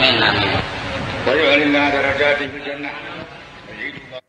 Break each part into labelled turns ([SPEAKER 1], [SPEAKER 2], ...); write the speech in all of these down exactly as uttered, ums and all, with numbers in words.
[SPEAKER 1] Amin amin.
[SPEAKER 2] ويعلن درجاته في الجنة ويزيد الله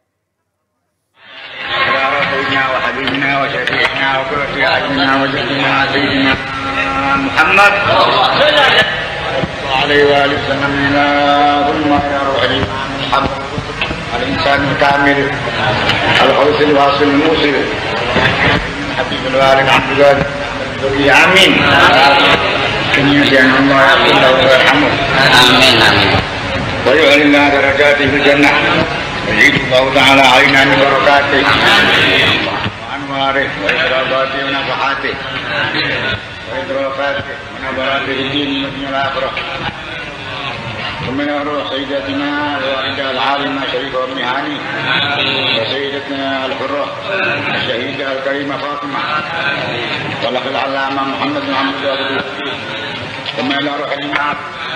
[SPEAKER 2] على رسولنا وحبيبنا وشفيعنا وقرة أعيننا وجدنا سيدنا محمد صلى الله عليه وآله وسلم. اللهم يا روح الإيمان الحق الإنسان الكامل الحوث الواصل الموصل حبيب الوالد عبد الوالد آمين. كنيسان الله يغفر له ويرحمه.
[SPEAKER 1] Amin amin.
[SPEAKER 2] ويعلن درجاته في الجنة ويزيد الله تعالى علينا من بركاته وأنواره وإدراكاته ونفحاته وإدراكاته ونبراته الدين والدنيا الآخرة. ومن روح سيدتنا الوالدة العالمة شريفة أم هاني وسيدتنا الحرة الشهيدة الكريمة فاطمة والأخ العلامة محمد بن عبد الله. ثم إلى روح الإمام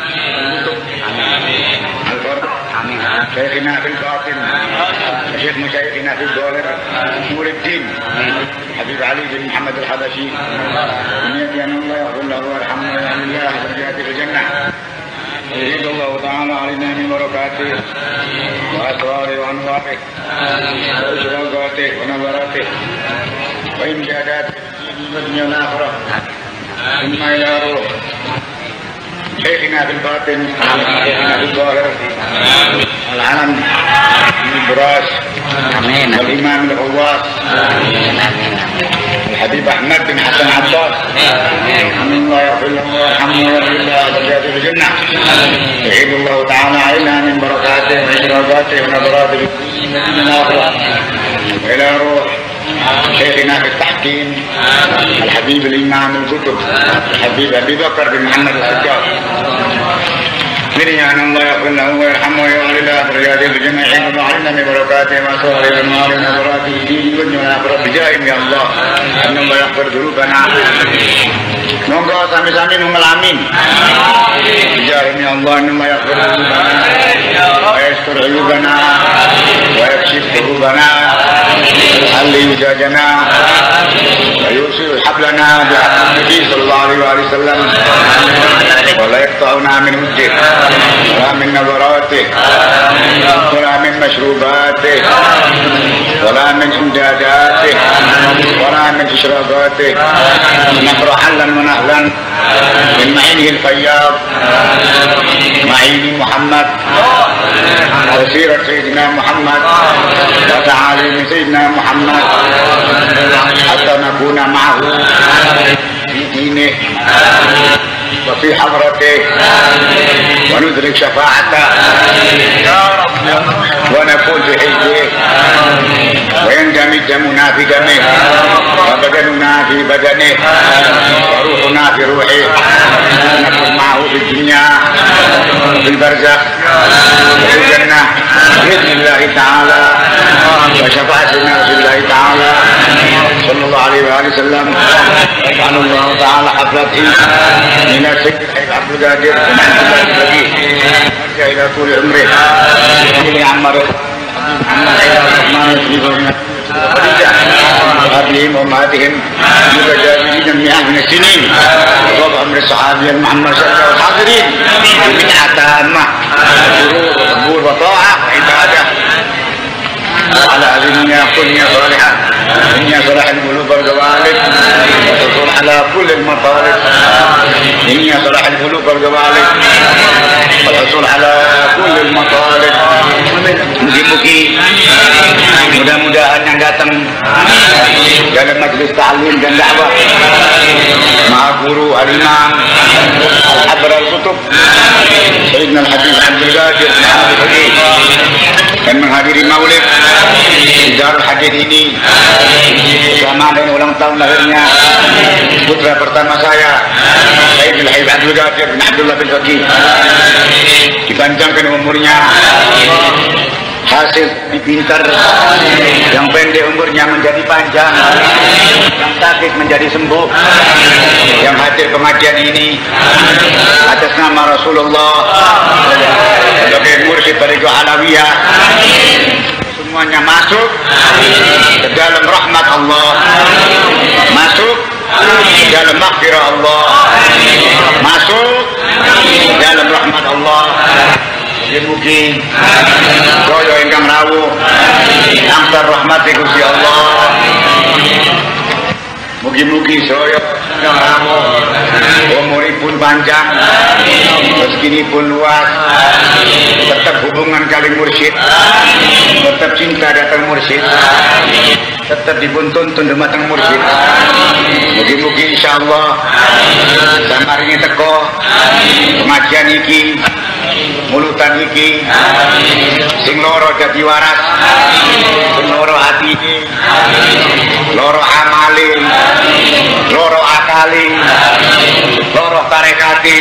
[SPEAKER 2] الفرد شيخنا في الباطن شيخ مشايخنا في الظاهر نور الدين حبيب علي بن محمد الحبشي من يدي أن الله يغفر له ويرحمه ويعلم الله درجاته في الجنة ويزيد الله تعالى علينا من بركاته وأسراره وأنواره وإشراقاته ونبراته وإمداداته في الدين والدنيا الآخرة. ثم إلى روح شيخنا في الباطن شيخنا في الظاهر العلم بن البراس والإمام الغواص الحبيب أحمد بن حسن عباس. آمين. الله يغفر له ويرحمه ويغفر له درجاته في الجنة. يعيد الله تعالى علينا من بركاته وإشراقاته ونبراته في الآخرة. وإلى روح شيخنا في التحكيم الحبيب الإمام الكتب الحبيب أبي بكر بن محمد السجاد. أن الله يغفر له ويرحمه ويغفر له درجاته في الجنة. يعين الله علينا من بركاته وأسراره وأنواره ونبراته في الدين والدنيا والآخرة بجاههم يا الله. أن الله يغفر ذنوبنا. Monggo sami-sami ngomel amin. Bijahim ya Allah, أن الله يغفر ذنوبنا ويستر عيوبنا ويكشف كروبنا ويحل وجاجنا ويوصل حبلنا بحبل النبي صلى الله عليه وآله وسلم ولا يقطعنا من وجهه ولا من نظراته ولا من مشروباته ولا من امداداته ولا من اشراقاته. نقرا حلا ونهلا من معينه الفياض معين محمد وسيرة سيدنا محمد وتعاليم سيدنا محمد حتى نكون معه في دينه وفي حضرته وندرك شفاعته ونكون في حزبه ويندمج دمنا في دمه وبدننا في بدنه وروحنا في روحه نكون معه في الدنيا وفي البرزخ وفي الجنة بإذن الله تعالى وشفاعة سيدنا رسول الله تعالى صلى الله عليه وآله وسلم. يجعل الله تعالى حفلته من السيد عبد القادر الذي إلى طول عمره إلى عمر عمر إلى الرحمن يسلمون وأبيهم وأمهاتهم متجاوزين مئة من السنين وطول عمر الصحابي محمد صلى الله عليه وسلم الحاضرين بمئة تامة سرور وقبول وطاعة وعبادة على هذه النية كل نية صالحة نية صلاح القلوب والجوارح وتحصل على كل المطالب نية صلاح القلوب والجوارح والحصول على كل المطالب. Mugi-mugi mudah-mudahan yang datang dalam majelis ta'lim dan dakwah maha guru al-imam al-habr al-kutub Sayyidina al-Habib Abdul Qadir dan menghadiri maulid Darul Hadith ini bersama dengan ulang tahun lahirnya putra pertama saya Sayyidina al-Habib Abdul Qadir bin Abdullah bin Faqih, dipanjangkan umurnya, hasil pintar, yang pendek umurnya menjadi panjang, yang sakit menjadi sembuh, yang hadir pengajian ini atas nama Rasulullah sebagai mursyid tariqah Alawiyah, semuanya masuk ke dalam rahmat Allah, masuk ke dalam maghfirah Allah, masuk ke dalam rahmat Allah. niki kaya ingkang rawuh angsal rahmat Gusti Allah. Mugi-mugi saya ingkang rawuh umuripun panjang, rezekinipun luas, tetap hubungan kali mursyid, tetap cinta datang mursyid, tetap dipuntuntun dumateng mursyid. Mugi-mugi insyaallah samaringe teko pengajian iki, mulutan iki, sing loro dadi waras, sing loro atine, loro amale, loro akali, loro tarekati,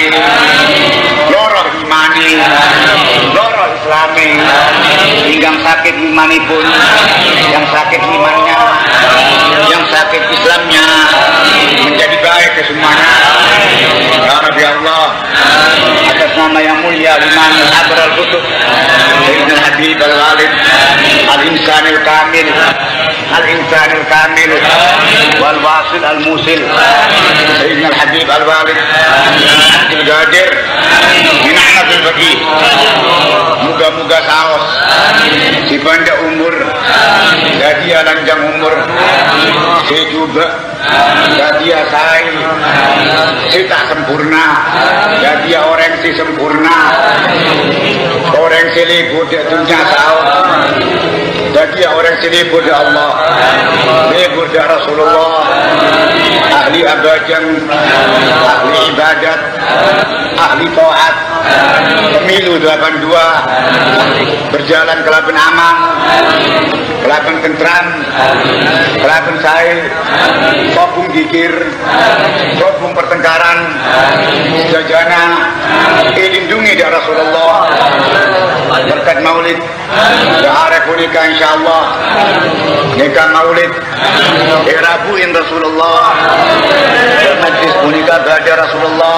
[SPEAKER 2] loro imani, loro islami, ingkang sakit imanipun, yang sakit imannya, yang sakit Islamnya menjadi baik ke semuanya. Ya Rabbi Allah, atas nama yang mulia Imam Abral Kutub Sayyidina Habib Al-Walid Al-Insanil Kamil Al-Insanil Kamil Wal Wasil Al-Musil Sayyidina Habib Al-Walid Abdul Qadir bin Ahmad Al-Faqih. Moga-moga saos si banda umur jadi lanjang umur, saya juga jadi saya si tak sempurna, jadi orang si sempurna, orang si libur dia dunia saos, jadi orang si libur dia Allah, libur dia Rasulullah, ahli abadan, ahli ibadat, ahli taat, pemilu delapan puluh dua berjalan kelapan aman, kelapan tentram, kelapan sae, sopung gigir, sopung pertengkaran, sejajana, dilindungi dari Rasulullah berkat maulid, sehari punika insyaallah nikah maulid, dirabuin Rasulullah, majlis punika baca Rasulullah,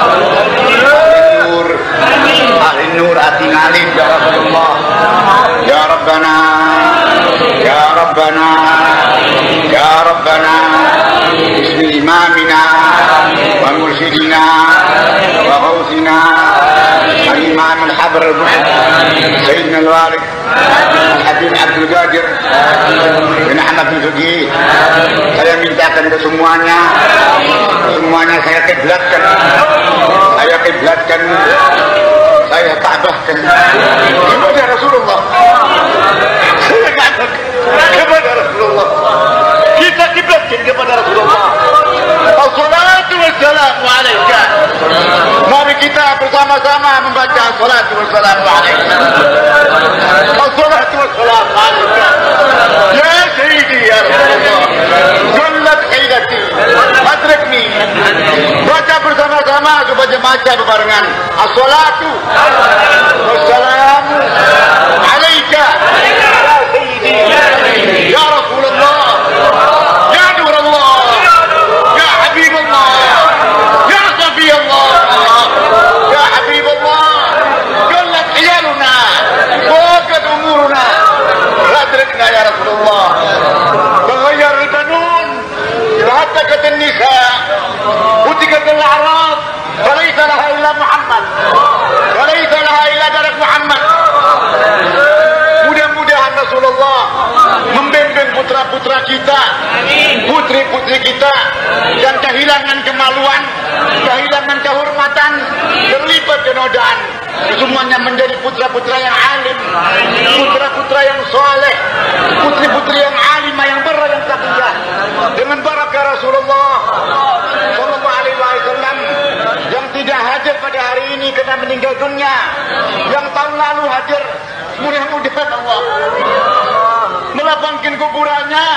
[SPEAKER 2] nur, ahli nur ati ngalim ya Rasulullah, ya Rabbana, ya Rabbana, ya Rabbana, bismi imamina wa mursyidina wa ghausina al-imam al-habr Sayyidina al-Walid Habib Abdul Qadir bin Ahmad Al-Faqih. Saya mintakan ke semuanya, semuanya saya kiblatkan, saya kiblatkan, saya ka'bahkan kepada Rasulullah, saya ka'bahkan kepada Rasulullah, kita kiblatkan kepada Rasulullah. Assalatu wassalamu alaika. Mari kita bersama-sama membaca assalatu wassalamu alaika. Assalatu wassalamu alaika ya Sayyidi ya Rasulullah, kullat haidati adrikni. Baca bersama-sama supaya baca bebarengan. Assalatu wassalamu alaika ya Sayyidi ya Rasulullah, ya Nur Allah, ya Habib Allah, ya Safi Allah, ya Habib Allah. Kullat iyaluna waqad umuruna adrikna ya Rasulullah. Taghayyar al-banun hatta an-nisa utikat al-a'rab falaysa laha illa Muhammad, falaysa laha illa darak Muhammad. Mudah-mudahan Rasulullah membimbing putra-putra kita, putri-putri kita yang kehilangan kemaluan, kehilangan kehormatan, terlibat kenodaan, semuanya menjadi putra-putra yang alim, putra-putra yang soleh, putri-putri yang alimah, yang berah, yang taqiyah, dengan barakah Rasulullah sallallahu alaihi wasallam yang tidak hadir pada hari ini karena meninggal dunia, yang tahun lalu hadir. Mudah-mudahan Allah melapangkan kuburannya,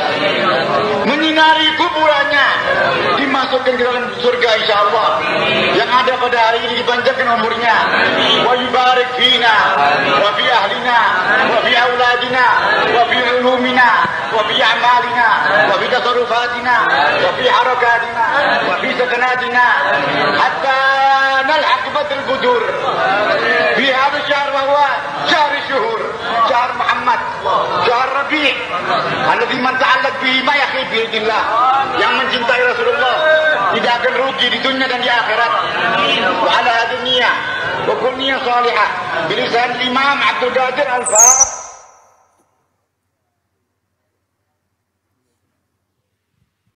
[SPEAKER 2] menyinari kuburannya, dimasukkan ke dalam surga insyaallah. Yang ada pada hari ini dipanjangkan umurnya, wa yubarik fina wa fi ahlina wa fi auladina wa fi ulumina wa fi a'malina wa fi tasarrufatina wa fi harakatina wa fi sakanatina hatta nalhaq badr al-budur fi hadha syahr wa huwa syahr syuhur, syahr Muhammad, syahr Rabi' alladhi man ta'allaq bihi ma yakhi bi'idillah. Yang mencintai Rasulullah tidak akan rugi di dunia dan di akhirat. Wa ala dunia وكل نية صالحة بلسان الإمام عبد القادر الفاتح.